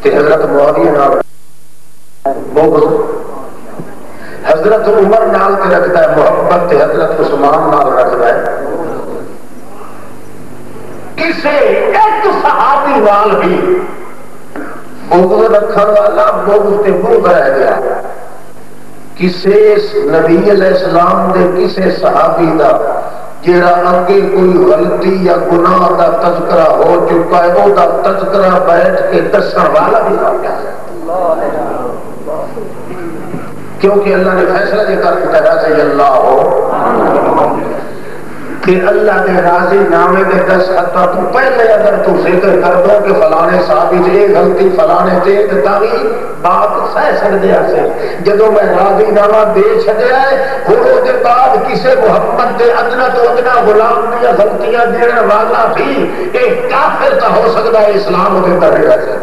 کہ حضرت معاویہ نال بغض، حضرت عمر نال تے رکھتا ہے محبت، تے حضرت عثمان نال رکھتا ہے کسے ایک صحابی نال بھی بغض رکھن والا بغض تے بغض رہ گیا. کسے نبی علیہ السلام دے کسے صحابی دا جیڑا اگے کوئی غلطی یا گناہ دا تذکرہ ہو چکا ہے وہ دا تذکرہ بیٹھ کے دسن والا بھی ہو گیا ہے. کیونکہ اللہ نے فیصلہ یہ کر دیا رضی اللہ ہو کہ اللہ کے راضی نامے کے دستخط تو پہلے اگر تو ذکر کر دو کہ فلانے صحابی سے غلطی فلانے سے تاوی بات سہ سکتے ہیں. جدو میں راضی نامہ دے چھڈیا ہے ہن دے بعد کسے محمد دے ادنا تو ادنا غلام دی غلطیاں دینے والا بھی ایک کافر کا ہو سکتا ہے اسلام کے اندر رہ جائے.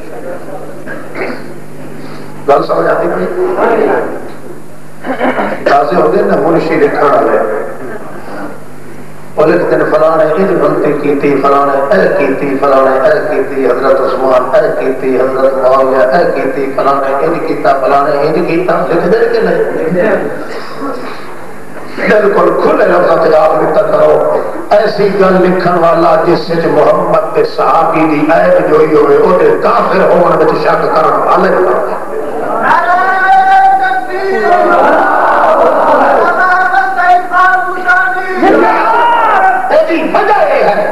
گل سمجھ آتی نہیں؟ تازے ہو گئے نا منشی لکھن والے وہ لکھتے ہیں فلانے یہ غلطی کی فلانے اے کی فلانے اے کی حضرت عثمان اے کی حضرت معاویہ اے کی فلانے انج کیتا فلانے انج کیتا. لکھ دے کہ نہیں؟ بالکل کھلے لفظ سے آپ لکھتا کرو. ایسی گل لکھن والا جس سے محمد کے صحابی دی عیب جوئی ہوئے وہ کافر ہون وچ شک کرن والے وجہ یہ ہے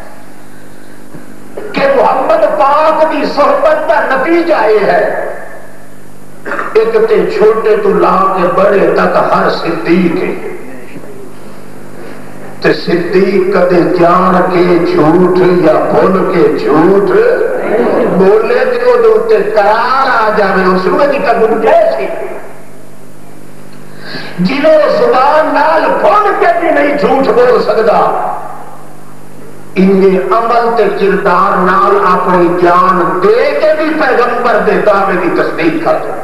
کہ محمد پاک کی صحبت کا نتیجہ یہ ہے ایک تے چھوٹے تو لا کے بڑے تک ہر صدیق تے صدیق کدے جان کے جھوٹ یا بھول کے جھوٹ بولے تو وہ قرار آ جائے اس میں کا گنجائش جنہیں زبان نال بھول کے بھی نہیں جھوٹ بول سکتا انہیں عمل تے کردار نال اپنی جان دے کے بھی پیغمبر دے دعوے کی تصدیق کر دے.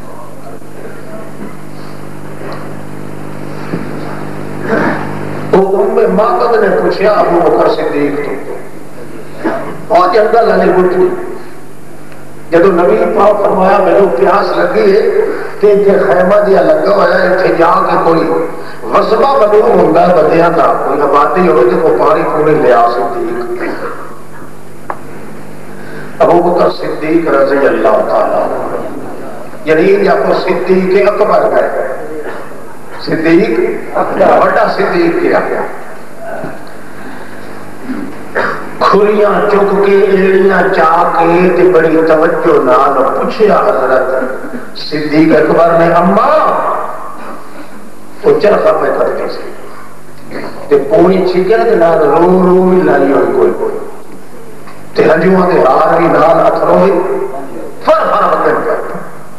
ماقد نے پوچھا ابو بکر صدیق تو اور جنگل علی گٹھی جدو نبی پاک فرمایا میرے پیاس لگی ہے کہ اتنے خیمہ دیا لگا ہوا ہے اتنے جا کے کوئی وصبہ بدون ہوگا بدیاں کا کوئی آبادی ہوئے تو کوئی پانی پوری لیا صدیق. ابو بکر صدیق رضی اللہ تعالی یعنی آپ کو صدیق اکبر گئے صدیق بڑا صدیق کیا کھلیاں چک کے ایڑیاں چاہ کے تے بڑی توجہ نال پوچھیا حضرت صدیق اکبر نے اما وہ چرخا پہ کرتے سے تے پونی چھکے تے نال رو رو بھی لائی ہوئی کوئی تے ہنجوہاں تے ہار بھی نال اتھرو ہوئی فر بدن کرتا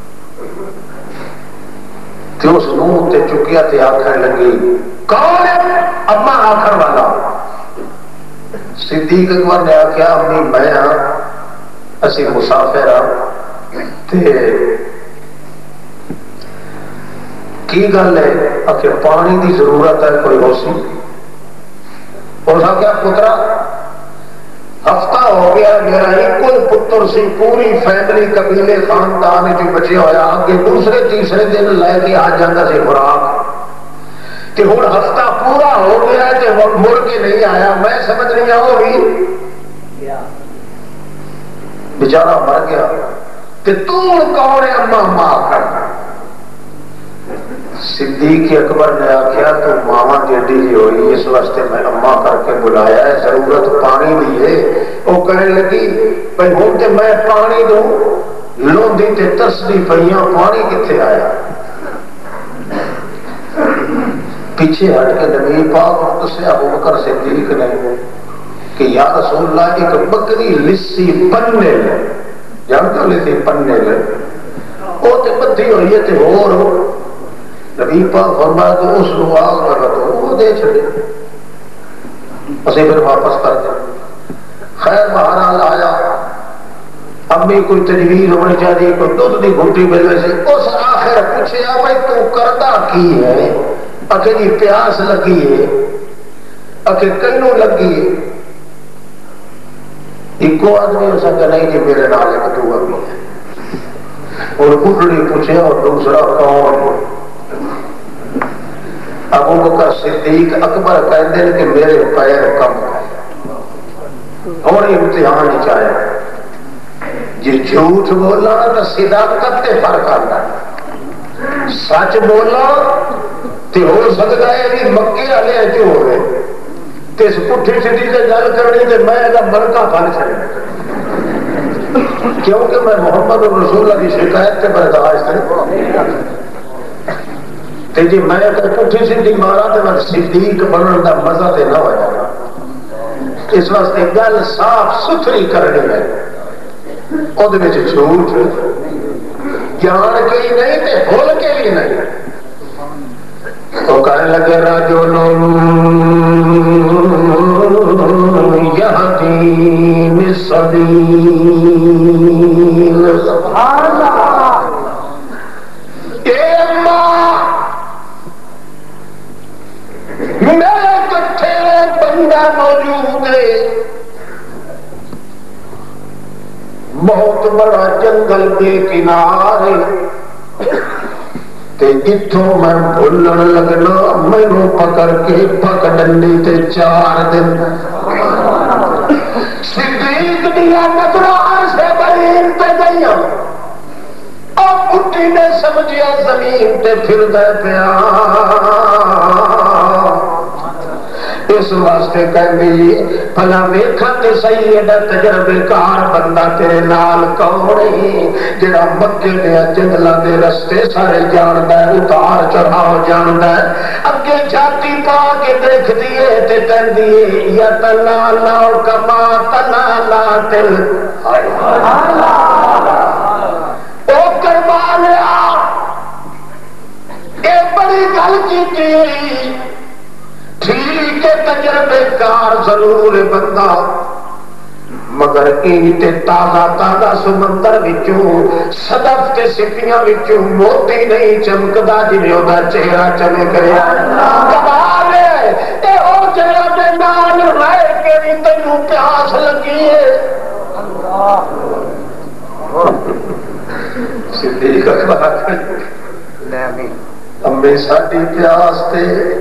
تے اس منہ تے چکیا تے آخر لگی کون ہے اما آخر والا. صدیق اکبر نے آخیا امی میں ہاں اسی مسافر ہاں تے کی گل ہے آخر پانی دی ضرورت ہے کوئی ہو سی. اس آخیا پترا ہفتہ ہو گیا میرا ایک پتر سی پوری فیملی قبیلے خاندان جو بچے ہویا آگے دوسرے تیسرے دن لے کے آ جاتا سی خوراک کہ ہوں ہفتہ پورا ہو گیا ہے تو مڑ کے نہیں آیا. میں سمجھ نہیں آؤ بھی بیچارہ مر گیا کہ تم کون ہے اما اما کر. صدیق اکبر نے آخیا تو ماما ٹیڈی جی ہوئی اس واسطے میں اما کر کے بلایا ہے ضرورت پانی دی ہے. وہ کہنے لگی بھائی ہوں تو میں پانی دوں لوندی تے تسدی پئیاں پانی کتنے آیا. پیچھے ہٹ کے نبی پاک سے ابو بکر صدیق نے کہ یا رسول اللہ ایک بکری لسی پنے لے جانتے ہو لسی پنے لے وہ تے بدھی ہوئی ہے تے اور نبی پاک فرمایا تو اس کو آگ لگا تو وہ دے چھڑے اسے پھر واپس کر دے. خیر بہرحال آیا امی کوئی تجویز ہونی چاہیے کوئی دودھ دی گھٹی ملے سے اس آخر پوچھے بھائی تو کرتا کی ہے اکھے جی پیاس لگی ہے اکھے کینوں لگی ہے ایک آدمی ہو سکتا نہیں جی میرے نال ایک دو آدمی ہے اور بڈڑی پوچھے اور دوسرا کون؟ ابو بکر صدیق اکبر کہتے ہیں کہ میرے پیر کم اور امتحان ہی چاہے جی جھوٹ بولا تو صداقت تے فرق آتا ہے، سچ بولا تے ہو سکتا ہے کہ مکے والے جو ہو گئے تے اس پٹھی سیدھی سے گل کرنی تے میں ایک مرکا پھل چڑھنا کیونکہ میں محمد رسول اللہ کی شکایت تے برداشت نہیں تے جی میں پٹھی سیدھی مارا تے میں صدیق بننے دا مزہ تے نہ ہویا۔ اس واسطے گل صاف ستھری کرنی ہے، وہ جھوٹ جان کے ہی نہیں تے بھول کے بھی نہیں۔ تو کہنے لگے رجل یہدی بالسبیل، سبحان اللہ۔ اے ماں میرے کٹھے بندہ موجود ہے، بہت بڑا جنگل کے کنارے تے جتوں میں بھولن لگنا مینوں پکڑ کے پکڑنی تے 4 دن۔ صدیق دیا نظران سے برین تے گئیاں اور بٹی نے سمجھیا زمین تے پھر دے پیا، اس واسطے کہنی بھلا ویکھا تے صحیح ایڈا تجربے کار بندہ تیرے نال کون ہے جڑا مکے دے جنگلاں دے رستے سارے جاندا ہے، اتار چڑھاؤ جاندا ہے، اگے چھاتی پا کے دیکھدی ہے تے کہندی ہے یا تلا لا کما تلا لا تل او کروا لیا۔ اے بڑی گل کیتی، ٹھیک ہے تجربے کار ضرور بندہ، مگر اینتے تازہ تازہ سمندر وچوں صدف تے سپیاں وچوں موتی نہیں چمکدا جویں اودا چہرہ چمک رہا ہے۔ کمال ہے اے او جگہ دے نال رہ کے بھی تینوں پیاس لگی ہے۔ صدیق اکبر امی ساڈی پیاس تے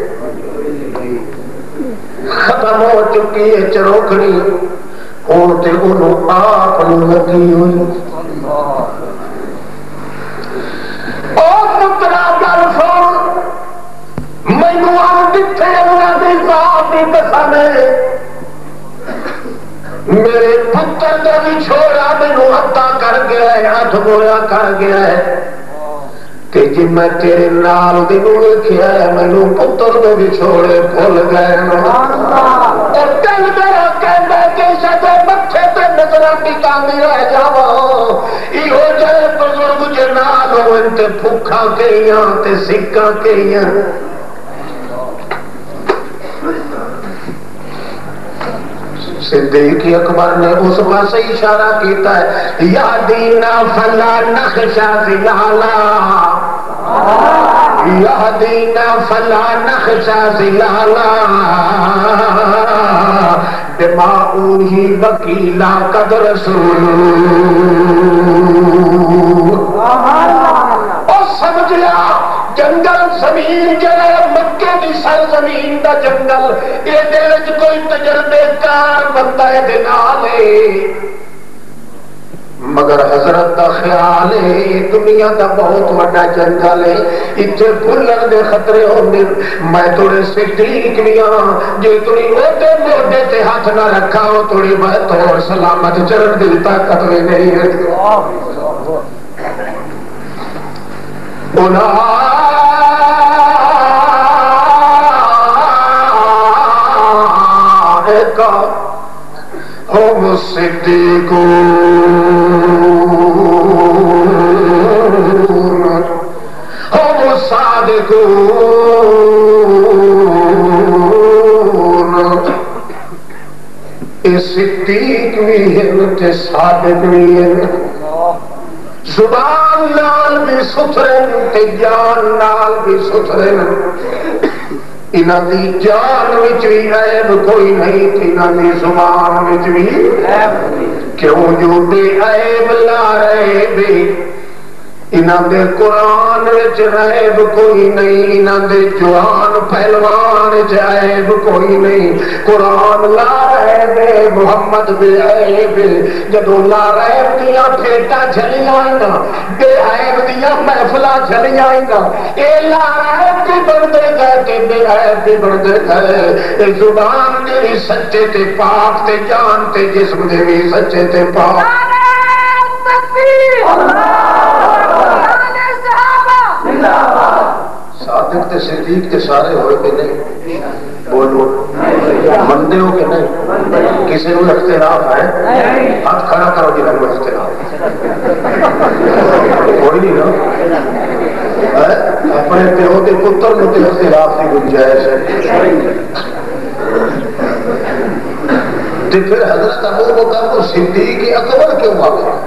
ختم ہو چکی ہے چروکڑی، ہوں تے انہوں آپ لگی ہوئی۔ او پترا گل سن، مینوں آن دتے اللہ دی ذات دی قسم ہے، میرے پتر دا بھی چھوڑا مینوں عطا کر گیا ہے، ہاتھ گویا کر گیا ہے کہ جی میں تیرے نال دنوں لکھیا ہے مینوں پتر دے بھی چھوڑے بھول گئے اور دل میرا کہندا کہ شاید متھے تے نظراں ٹکاندی رہ جاواں، ایہو جے بزرگ جے نال ہون تے بھوکھا کئیاں تے سکاں کئیاں۔ صدیق اکبر نے اس پاسے اشارہ کیتا ہے یا دینا فلا نخشا ظلالا، یا دینا فلا نخشا ظلالا دماؤہی وکیلا قد رسول۔ اور سمجھ لیا جنگل زمین جڑا مکے دی سرزمین دا جنگل، یہ دل وچ کوئی تجربے کار بندہ دے نال ہے، مگر حضرت دا خیال ہے دنیا دا بہت بڑا جنگل ہے، اتنے بھولن دے خطرے ہوندے، میں تھوڑے صدیق بھی ہاں، جے تھوڑی موٹے موٹے تے ہاتھ نہ رکھا ہو تھوڑی میں تو سلامت چلن دی طاقت بھی نہیں ہے۔ ہم صدیقون ہم صادقون، اے صدیق بھی ہیں تے صادق بھی ہیں، زبان نال بھی ستھرے تے جان نال بھی ستھرے، انہاں دی جان وچ بھی عیب کوئی نہیں تے انہاں دی زبان وچ بھی عیب کیوں جو بے عیب لا ریب انہاں دے قرآن وچ ریب کوئی نہیں، انہاں دے جوان پہلوان وچ عیب کوئی نہیں، قرآن لا ریب محمد بے عیب، جدوں لا ریب دیاں پھیٹاں چلیاں نا، بے عیب دیاں محفلاں چلیاں نا، اے لا ریب بھی بندے گئے تے بے عیب بھی بندے گئے، اے زبان دے بھی سچے تے پاک تے جان تے جسم دے بھی سچے تے پاک۔ صادق تے صدیق تے سارے ہوئے کہ نہیں؟ بولو مندے ہو کہ نہیں؟ کسی کو اختلاف ہے؟ ہاتھ کھڑا کرو جی لگو اختلاف کوئی نہیں نا، اپنے پیو کے پتر میں تو اختلاف کی گنجائش ہے۔ تو پھر حضرت ابو بکر صدیق اکبر کیوں آ گئے؟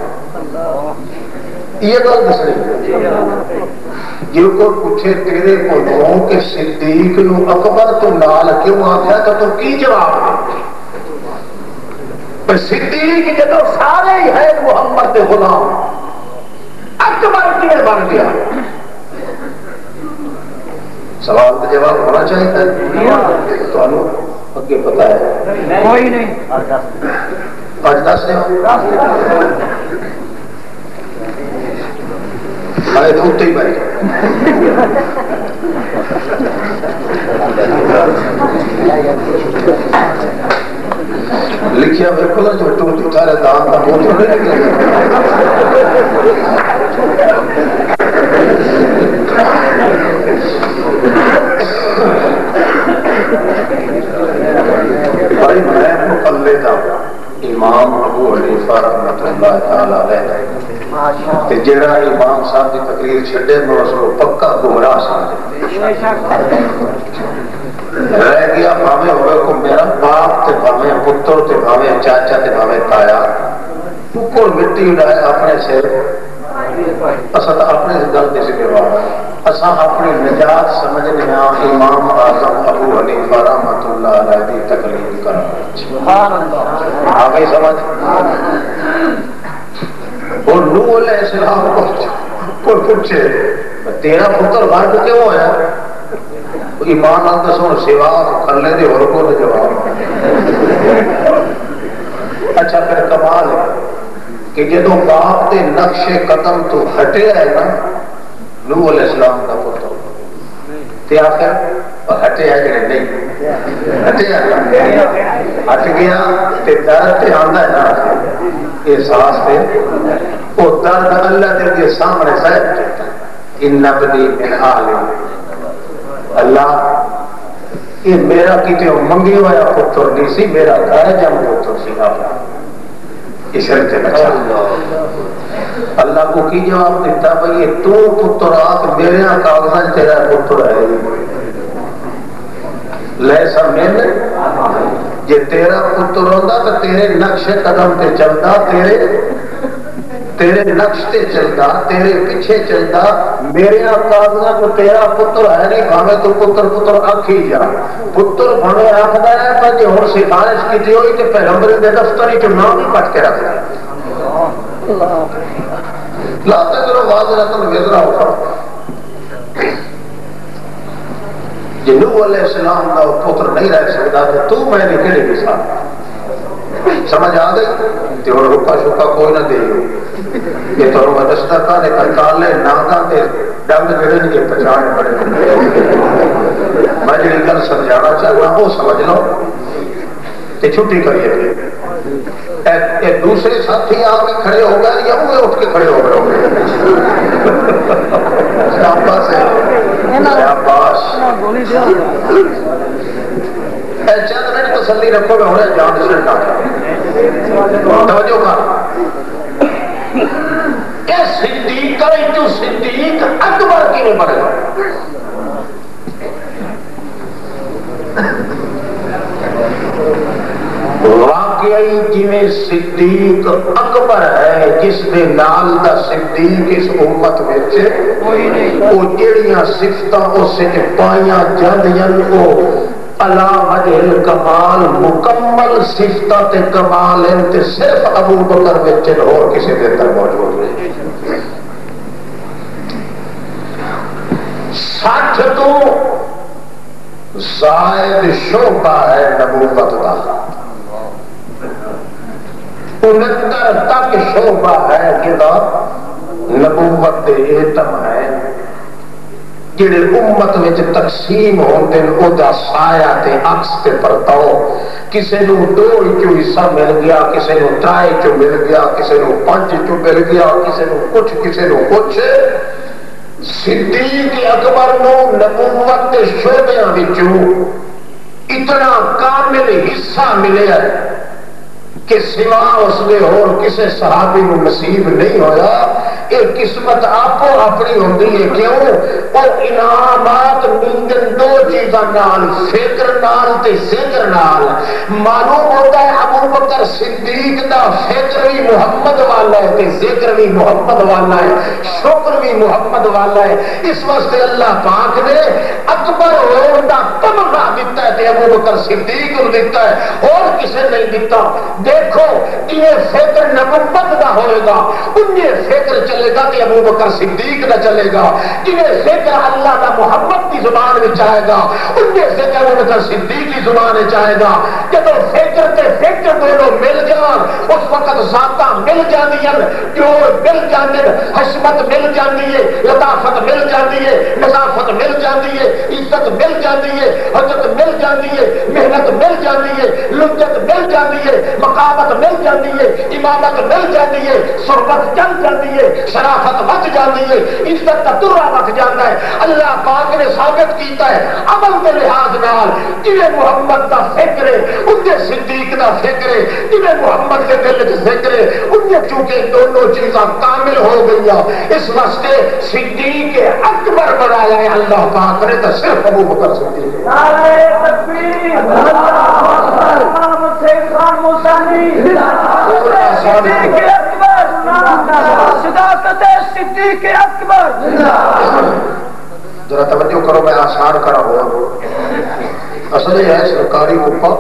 یہ بات دسنی جو کو پوچھے تیرے کو لوں کہ صدیق نو اکبر تو نال کیوں آ گیا تو کی جواب دے؟ صدیق جدو سارے ہی ہے محمد کے غلام، اکبر کیوں بن گیا؟ سوال کا جواب ہونا چاہیے تو اگے پتا ہے کوئی نہیں، آج دس میں دھوتے ہی بھائی لکھیا بالکل جو ٹوٹ اٹھارے دان کا بہت ہونے لگے بھائی میں مقلد امام ابو حنیفہ رحمۃ اللہ تعالی علیہ، جڑا امام صاحب کی تقریر چھڈے میں اس کو پکا گمراہ سمجھ رہ گیا، بھاویں ہوئے کو میرا باپ تے بھاویں پتر تے بھاویں چاچا تے بھاویں تایا، اوپر مٹی اڑائے اپنے سے اصل اپنے گل کے ذمہ وار اساں اپنی نجات سمجھنے امام اعظم ابو حنیفہ رحمۃ اللہ علیہ کی تقلید کرنا۔ سبحان اللہ، آ گئی سمجھ؟ اور نوح علیہ السلام کو پوچھے تیرا پتر غرق کیوں ہوا؟ ایمان نال دسو سوا کلے دے اور کو جواب۔ اچھا پھر کمال ہے کہ جدو باپ دے نقش قدم تو ہٹے ہے نا نوح علیہ السلام کا پتر تے آخر ہٹے ہے کہ نہیں ہٹے ہے ہٹ گیا تے درد تے آندا ہے نا احساس پہ وہ درد اللہ کے سامنے ظاہر کرتا ہے، ان نبنی من آل اللہ یہ میرا کتے منگی ہوا پتر نہیں سی، میرا گھر جم پتر سی اس سے بچا۔ اللہ کو کی جواب دیتا بھئی تو پتر آخ میرے کاغذات تیرا پتر ہے لیسا میں جے تیرا پتر ہوتا تو تیرے نقش قدم تے چلتا، تیرے نقش تے چلتا، تیرے پیچھے چلتا، میرے کاغذات کو تیرا پتر ہے نہیں، بھاوے تو پتر آکھی جا پتر بھاوے آخدا ہے پر جے ہن سفارش کیتی ہوئی کہ پیغمبر دے دفتر وچ نام ہی کٹ کے رکھ لا تجرو واضرۃ وزر اخرى۔ جے نوح علیہ السلام کا پتر نہیں رہ سکتا تو میں نے کہڑے مثال سمجھ آ گئی؟ تے ہن رکا شکا کوئی نہ دے یہ تو میں دستا تھا نے کنکال لے ناکاں تے ڈنگ جڑے نہیں پہچان پڑے میں جڑی گل سمجھانا چاہنا وہ سمجھ لو تے چھٹی کریے اے دوسرے ساتھی آ کے کھڑے ہو گئے یا وہ اٹھ کے کھڑے ہو گئے شاباش شاباش اے چند منٹ تسلی رکھو میں ہونے جان چھڑنا توجہ کر اے صدیق کرے جو صدیق اکبر کی بن گیا واقعی جویں صدیق اکبر ہے جس دے نال دا صدیق اس امت وچ او جڑیاں صفتاں اس وچ پائیاں جاندیاں او علا وجہ الکمال مکمل صفت کمال انتے صرف ابو بکر وچ اور کسی دے اندر موجود نہیں. 60 تو زائد شعبہ ہے نبوت دا، 69 تک شعبہ ہے کہ نبوت دے ایتم ہے جڑے امت وچ تقسیم ہوندے نے او دا سایہ تے عکس تے پرتاؤ. کسے نو 2 چوں حصہ مل گیا، کسے نو 3 چوں مل گیا، کسے نو 5 چوں مل گیا، کسے نو کچھ. صدیق اکبر نو نبوت دے شعبیاں وچوں اتنا کامل حصہ ملیا کہ سوا اس نے اور کسے صحابی نو نصیب نہیں ہویا. یہ قسمت آپ اپنی ہوندی ہے. کیوں؟ وہ انعامات ملدن 2 چیزاں نال، فکر نال تے ذکر نال. معلوم ہوتا ہے ابو بکر صدیق دا فکر بھی محمد والا ہے تے ذکر بھی محمد والا ہے، شکر بھی محمد والا ہے. اس واسطے اللہ پاک نے اکبر ہون دا تمغہ دیتا ہے تے ابو بکر صدیق کو دیتا ہے اور کسے نہیں دیتا. دیکھو یہ فکر نبوت دا ہوئے گا، انہیں فکر چلے گا کہ ابو بکر صدیق نہ چلے گا. جنہیں فکر اللہ دا محمد کی زبان میں چاہے گا انہیں فکر ابو بکر صدیق کی زبان میں چاہے گا. جب فکر تے فکر دونوں مل جان اس وقت ذاتاں مل جاندی ہیں، جوڑ مل جاندے، حشمت مل جاندی ہے، لطافت مل جاندی ہے، نظافت مل جاندی ہے، عزت مل جاندی ہے، حجت مل جاندی ہے، محنت مل جاندی ہے، لجت مل جاندی ہے، مقامت مل جاندی ہے، امامت مل جاندی ہے، صحبت چل جاندی ہے، شرافت بچ جاندی ہے، عزت کا درہ بچ جاتا ہے. اللہ پاک نے ثابت کیتا ہے عمل کے لحاظ نال جنہیں محمد دا فکر ہے انہیں صدیق دا فکر ہے، جنہیں محمد کے دل وچ فکر ہے انہیں چونکہ دونوں چیزاں کامل ہو گئی. اس واسطے صدیق اکبر بنایا ہے اللہ پاک نے تو صرف ابو بکر صدیق. نعرہ تکبیر، صداقت صدیق اکبر. ذرا توجہ کرو، میں آسان کرا ہوا. اصل یہ ہے سرکاری کپا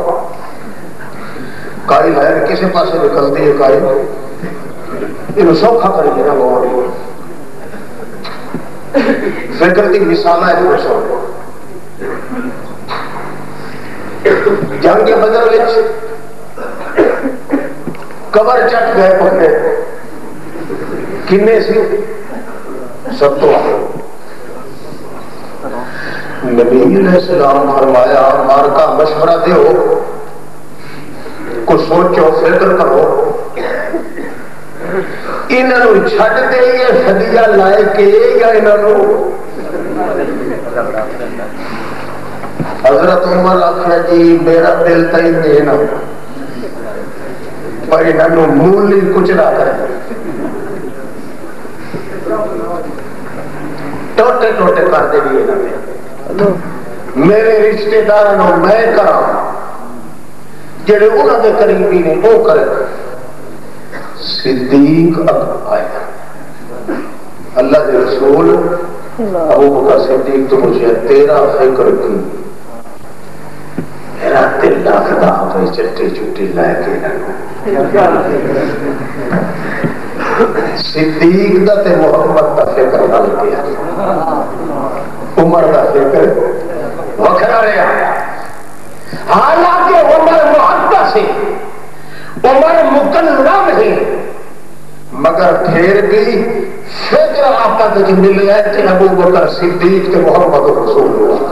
کائی لائن کسی پاس نکلتی ہے، کائی یہ سوکھا کریے نا لوگ فکر کی مثال ہے. جنگ بدر قبر چٹ گئے بندے کنے سی 70. نبی علیہ السلام فرمایا مارکا مشورہ دیو، کچھ سوچو فکر کرو، انہوں چھٹ دے یہ فدیہ لائے کے یا انہوں. حضرت عمر آخیا جی میرا دل تھی دینا پر انہوں مولی کچھ نہ کرے، ٹوٹے ٹوٹے کر دے دیے. میرے رشتے داروں میں کرا جڑے انہوں نے قریبی نے وہ کرے. صدیق اکبر آیا اللہ کے رسول ابو بکر صدیق تو مجھے تیرا فکر کی میرا دل لکھتا پہ چٹی چٹی لے کے. صدیق دا تے محمد دا فکر نل گیا، عمر دا فکر وکھرا رہا. حالانکہ عمر محدث ہے، عمر مکلم ہے، مگر پھر بھی فکر آپس میں ملے ہے کہ ابو بکر صدیق تے محمد رسول اللہ.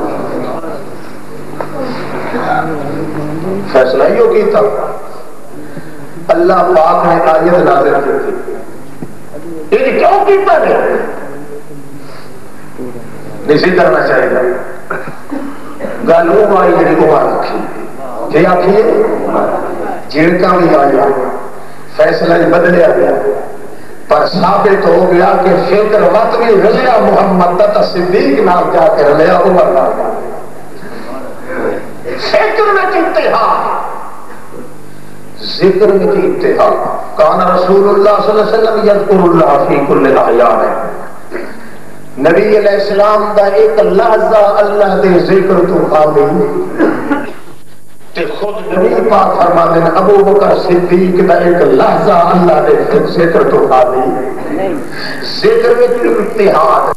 فیصلہ ہی ہو کیتا. اللہ پاک نے آیت نازل کی یہ کیوں کیتا ہے اسی کرنا چاہیے گا. گالوں آئی جڑی عمر رکھی کہ آخیے جڑکا بھی آیا فیصلہ بدلیا گیا پر ثابت ہو گیا کہ فکر وقت بھی رلیا محمد تا صدیق نام جا کے رلیا عمر نام. فکر میں انتہا، ذکر میں انتہا. کان رسول اللہ صلی اللہ علیہ وسلم یذکر اللہ فی کل احیان. نبی علیہ السلام دا ایک لحظہ اللہ دے ذکر تو خالی تے خود نبی پاک فرماتے ہیں ابو بکر صدیق دا ایک لحظہ اللہ دے ذکر تو خالی ذکر میں اتحاد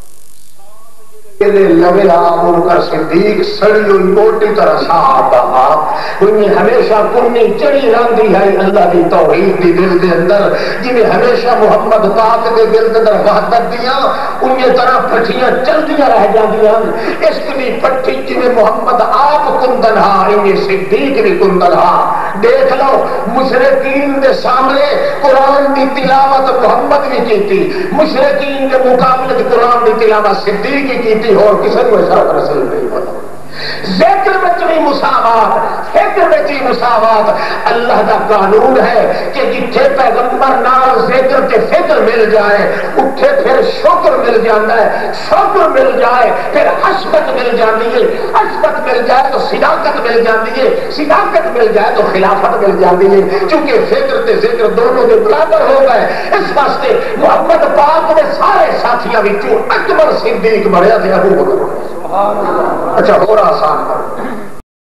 لگے ابو بکر صدیق سڑی ہوئی موٹی طرح صاحب انہیں ہمیشہ کنی چڑی رہندی ہے اللہ دی توحید دی دل دے اندر جنہیں ہمیشہ محمد پاک دے دل دے اندر وحدت دیا انہیں طرح پٹھیاں چلدیاں رہ جاندیاں اس کی پٹھی جنہیں محمد آپ کندن ہا انہیں صدیق بھی کندن ہا دیکھ لو مشرقین دے سامنے قرآن دی تلاوت محمد بھی کیتی مشرقین دے مقابلے قرآن دی تلاوت صدیق کی کیتی اور کسی کو اشارت رسول نہیں پتا ذکر میں بھی مساوات فکر میں بھی مساوات اللہ کا قانون ہے کہ جتھے پیغمبر نال ذکر کے فکر مل جائے اٹھے پھر شکر مل جاتا ہے شکر مل جائے پھر عصمت مل جاتی ہے عصمت مل جائے تو صداقت مل جاتی ہے صداقت مل جائے تو خلافت مل جاتی ہے کیونکہ فکر تے ذکر دونوں کے برابر ہو گئے اس واسطے محمد پاک نے سارے ساتھیاں وچوں اکبر صدیق بنیا تے ابو بکر اچھا ہو رہا آسان کر